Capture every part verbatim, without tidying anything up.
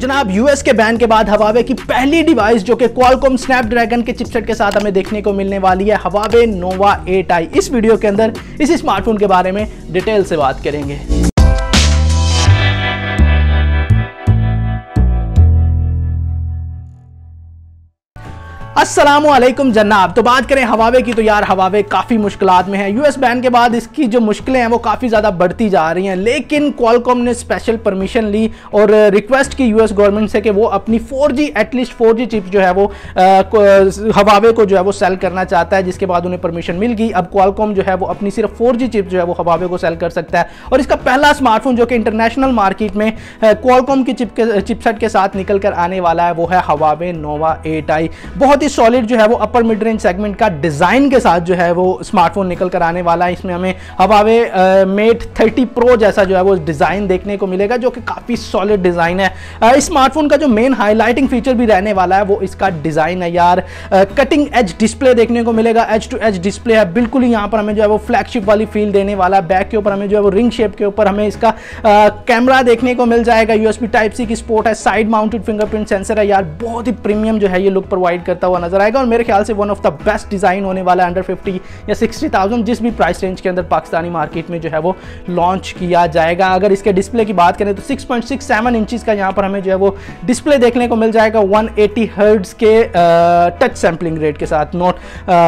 जनाब यूएस के बैन के बाद हवावे की पहली डिवाइस जो कि क्वालकॉम स्नैपड्रैगन के चिपसेट के साथ हमें देखने को मिलने वाली है हवावे नोवा एट आई। इस वीडियो के अंदर इस स्मार्टफोन के बारे में डिटेल से बात करेंगे। अस्सलामुअलैकुम जनाब। तो बात करें हवावे की तो यार हवावे काफ़ी मुश्किलात में है। यूएस बैन के बाद इसकी जो मुश्किलें हैं वो काफ़ी ज़्यादा बढ़ती जा रही हैं, लेकिन क्वालकॉम ने स्पेशल परमिशन ली और रिक्वेस्ट की यूएस गवर्नमेंट से कि वो अपनी four G at least four G chip जो है वो हवावे को जो है वो सेल करना चाहता है, जिसके बाद उन्हें परमिशन मिल गई। अब क्वालकॉम जो है वो अपनी सिर्फ फोर जी चिप जो है वो हवावे को सेल कर सकता है और इसका पहला स्मार्टफोन जो कि इंटरनेशनल मार्केट में क्वालकॉम की चिप के चिपसेट के साथ निकल कर आने वाला है वो है हवावे नोवा एट आई। बहुत सॉलिड जो है वो अपर मिड रेंज सेगमेंट का डिजाइन के साथ जो है वो स्मार्टफोन निकल कर आने वाला है। इसमें हमें हवावे मेट थर्टी प्रो जैसा जो है वो डिजाइन देखने को मिलेगा जो कि काफी सॉलिड डिजाइन है। uh, इस स्मार्टफोन का जो मेन हाईलाइटिंग फीचर भी रहने वाला है वो इसका डिजाइन है यार। कटिंग एज डिस्प्ले देखने को मिलेगा, एज टू एज डिस्प्ले है बिल्कुल ही। यहाँ पर हमें जो है वो फ्लैगशिप वाली फील देने वाला है। बैक के ऊपर हमें जो है वो रिंग शेप के ऊपर हमें इसका कैमरा देखने को मिल जाएगा। यूएसबी टाइप सी की सपोर्ट है, साइड माउंटेड फिंगरप्रिंट सेंसर है यार। बहुत ही प्रीमियम जो है ये लुक प्रोवाइड करता हुआ नजर आएगा और मेरे ख्याल से one of the best design होने वाला है। अंडर फिफ्टी या सिक्सटी थाउजेंड जिस भी प्राइस रेंज के अंदर पाकिस्तानी मार्केट में जो है वो लॉन्च किया जाएगा। अगर इसके डिस्प्ले की बात करें तो six point six seven inches का यहाँ पर हमें जो है वो डिस्प्ले देखने को मिल जाएगा वन एटी हर्ट्ज के टच सैम्पलिंग रेट के साथ, नॉट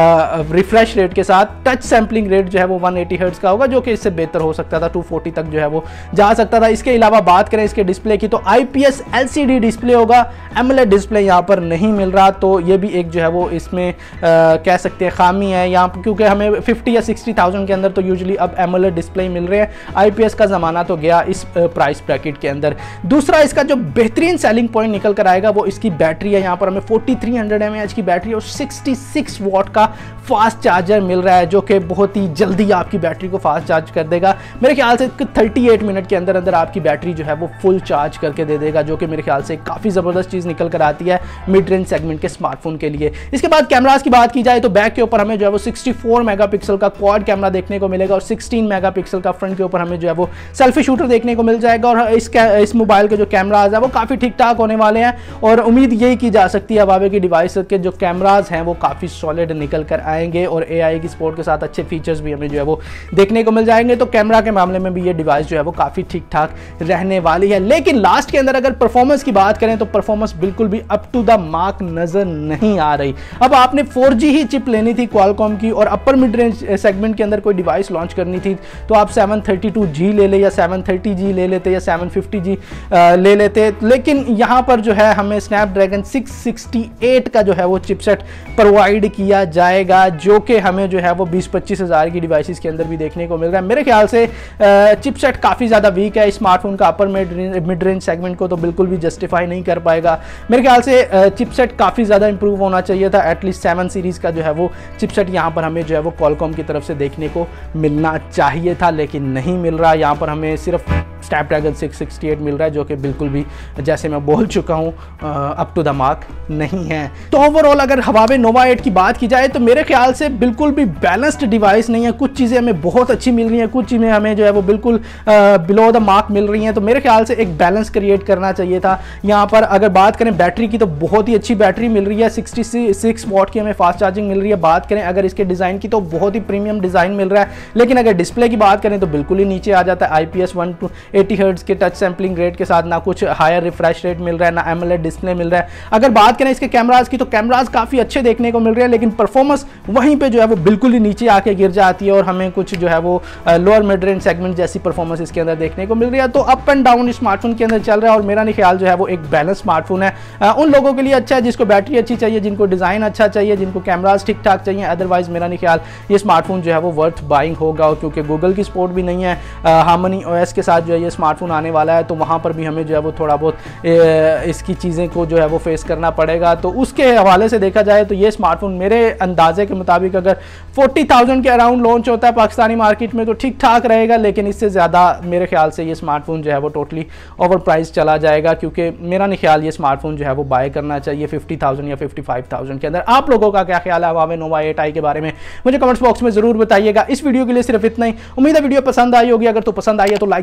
रिफ्रेश रेट के साथ। टच सैम्पलिंग रेट जो है वो वन एटी हर्ट्ज का होगा जो कि इससे बेहतर हो सकता था, टू फोर्टी तक जो है वो जा सकता था। इसके अलावा बात करें इसके डिस्प्ले की तो आईपीएस एलसीडी डिस्प्ले होगा, एमोलेड डिस्प्ले यहाँ पर नहीं मिल रहा, तो ये भी एक जो है वो इसमें आ, कह सकते हैं खामी है यहाँ पर, क्योंकि हमें फिफ्टी या सिक्सटी थाउजेंड के अंदर तो यूजुअली अब एमोलेड डिस्प्ले मिल रहे हैं। आईपीएस का ज़माना तो गया इस प्राइस ब्रैकेट के अंदर। दूसरा इसका जो बेहतरीन सेलिंग पॉइंट निकल कर आएगा वो इसकी बैटरी है। यहाँ पर हमें फोर्टी थ्री हंड्रेड एमएएच की बैटरी और सिक्सटी सिक्स वॉट का फास्ट चार्जर मिल रहा है जो कि बहुत ही जल्दी आपकी बैटरी को फास्ट चार्ज कर देगा। मेरे ख्याल से थर्टी एट मिनट के अंदर अंदर आपकी बैटरी जो है वो फुल चार्ज करके दे देगा, जो कि मेरे ख्याल से काफ़ी ज़बरदस्त चीज़ निकल कर आती है मिड रेंज सेगमेंट के स्मार्टफोन के लिए। इसके बाद कैमरास की बात की जाए तो बैक के ऊपर हमें जो है वो सिक्सटी फोर मेगापिक्सल का क्वाड कैमरा देखने को मिलेगा और सिक्सटीन मेगापिक्सल का फ्रंट के ऊपर हमें जो है वो सेल्फी शूटर देखने को मिल जाएगा। और इस इस मोबाइल के जो कैमराज है वो काफ़ी ठीक ठाक होने वाले हैं और उम्मीद यही की जा सकती है हवावे की डिवाइस के जो कैमराज हैं वो काफ़ी सॉलिड निकल कर आएंगे और एआई की सपोर्ट के साथ अच्छे फीचर्स भी हमें जो है वो देखने को मिल जाएंगे। तो कैमरा के मामले में भी ये डिवाइस जो है वो काफ़ी ठीक ठाक रहने वाली है। लेकिन लास्ट के अंदर अगर परफॉर्मेंस की बात करें तो परफॉर्मेंस बिल्कुल भी अप टू द मार्क नजर नहीं आ रही। अब आपने फोर जी ही चिप लेनी थी क्वालकॉम की और अपर मिड रेंज सेगमेंट के अंदर कोई डिवाइस लॉन्च करनी थी तो आप सेवन थर्टी टू जी ले ले या सेवन थर्टी जी ले लेते या सेवन फिफ्टी जी ले लेते, लेकिन यहाँ पर जो है हमें स्नैपड्रैगन सिक्स सिक्सटी एट का जो है वो चिपसेट प्रोवाइड किया जाएगा जो कि हमें जो है वो बीस पच्चीस हज़ार की डिवाइसेस के अंदर भी देखने को मिल रहा है। मेरे ख्याल से चिपसेट काफ़ी ज़्यादा वीक है। स्मार्टफोन का अपर मिड रेंज सेगमेंट को तो बिल्कुल भी जस्टिफाई नहीं कर पाएगा। मेरे ख्याल से चिपसेट काफ़ी ज़्यादा इंप्रूव होना चाहिए था। एटलीस्ट सेवन सीरीज़ का जो है वो चिपसेट यहाँ पर हमें जो है वो क्वालकॉम की तरफ से देखने को मिलना चाहिए था, लेकिन नहीं मिल रहा। यहाँ पर हमें सिर्फ स्नैपड्रैगन सिक्स सिक्सटी एट मिल रहा है जो कि बिल्कुल भी, जैसे मैं बोल चुका हूँ, अप टू द मार्क नहीं है। तो ओवरऑल अगर हवावे नोवा एट की बात की जाए तो मेरे ख्याल से बिल्कुल भी बैलेंस्ड डिवाइस नहीं है। कुछ चीज़ें हमें बहुत अच्छी मिल रही हैं, कुछ चीज़ें हमें जो है वो बिल्कुल बिलो द मार्क मिल रही हैं। तो मेरे ख्याल से एक बैलेंस क्रिएट करना चाहिए था। यहाँ पर अगर बात करें बैटरी की तो बहुत ही अच्छी बैटरी मिल रही है, सिक्सटी सिक्स वॉट की हमें फास्ट चार्जिंग मिल रही है। बात करें अगर इसके डिज़ाइन की तो बहुत ही प्रीमियम डिज़ाइन मिल रहा है, लेकिन अगर डिस्प्ले की बात करें तो बिल्कुल ही नीचे आ जाता है। IPS one two eighty hertz के टच सैम्पलिंग रेट के साथ ना कुछ हायर रिफ्रेश रेट मिल रहा है, ना एमोलेड डिस्प्ले मिल रहा है। अगर बात करें इसके कैमराज की तो कैमराज काफ़ी अच्छे देखने को मिल रहे हैं, लेकिन परफॉर्मेंस वहीं पे जो है वो बिल्कुल ही नीचे आके गिर जाती है और हमें कुछ जो है वो लोअर मिड रेंज सेगमेंट जैसी परफॉर्मेंस इसके अंदर देखने को मिल रही है। तो अप एंड डाउन स्मार्टफोन के अंदर चल रहा है और मेरा नहीं ख्याल जो है वो एक बैलेंस स्मार्टफोन है। उन लोगों के लिए अच्छा है जिसको बैटरी अच्छी चाहिए, जिनको डिज़ाइन अच्छा चाहिए, जिनको कैमराज ठीक ठाक चाहिए। अदरवाइज मेरा नहीं ख्याल ये स्मार्टफोन जो है वो वर्थ बाइंग होगा, और क्योंकि गूगल की सपोर्ट भी नहीं है, हार्मनी ओएस के साथ जो है ये स्मार्टफोन आने वाला है, तो वहाँ पर भी हमें जो है वो थोड़ा बहुत इसकी चीज़ें को जो है वो फेस करना पड़ेगा। तो उसके हवाले से देखा जाए तो ये स्मार्टफोन मेरे अंदाजे के मुताबिक अगर फोर्टी थाउजेंड के अराउंड लॉन्च होता है पाकिस्तानी मार्केट में तो ठीक ठाक रहेगा, लेकिन इससे ज़्यादा मेरे ख्याल से ये स्मार्टफोन जो है वो टोटली ओवर प्राइस चला जाएगा, क्योंकि मेरा नहीं ख्याल ये स्मार्टफोन जो है वो बाय करना चाहिए फिफ्टी थाउजेंड या फिफ्टी फाइव थाउजेंड के अंदर। आप लोगों का क्या ख्याल है हवावे नोवा एट आई के बारे में, मुझे कमेंट्स बॉक्स में जरूर बताइएगा। इस वीडियो के लिए सिर्फ इतना ही। उम्मीद है वीडियो पसंद आई होगी, अगर तो पसंद आई है तो लाइक जरूर कीजिए।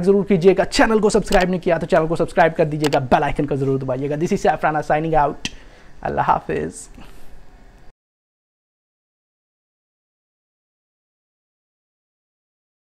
दीजिएगा, चैनल को सब्सक्राइब नहीं किया तो चैनल को सब्सक्राइब कर दीजिएगा, बेल आइकन का जरूर दबाइएगा। This is Saifrana signing out. अल्लाह हाफिज़।